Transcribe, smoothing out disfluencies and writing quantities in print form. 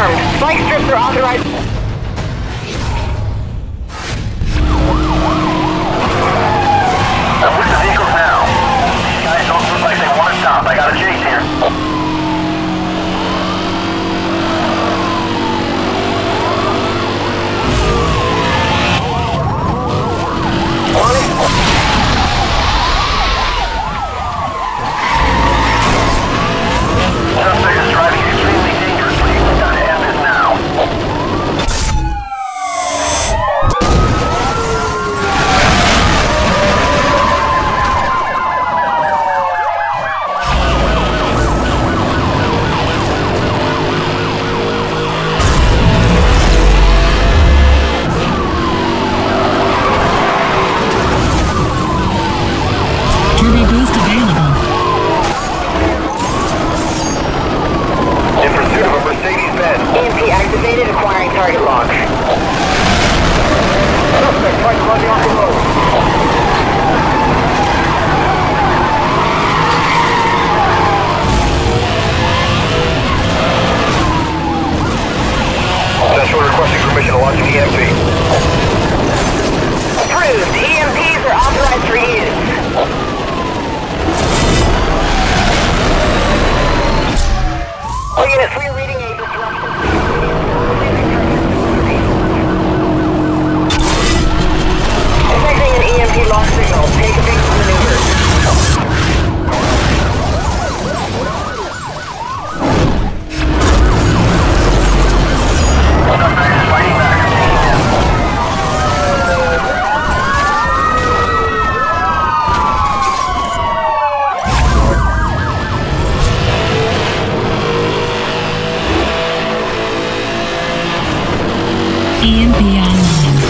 confirmed. Spike strips are authorized. With the vehicles now. These guys don't look like they want to stop. I got a chase here. Suspect is driving extremely dangerously. We've got to end this now. Turbo boost available. In pursuit of a Mercedes-Benz. EMP activated, acquiring target log. Suspect trying to run me off the road. Central requesting permission to launch an EMP. Approved. EMPs are authorized for use. All units, we are reading a disruption. Detecting an EMP lock signal. Take a big maneuver. Suspect is fighting back. EMP online.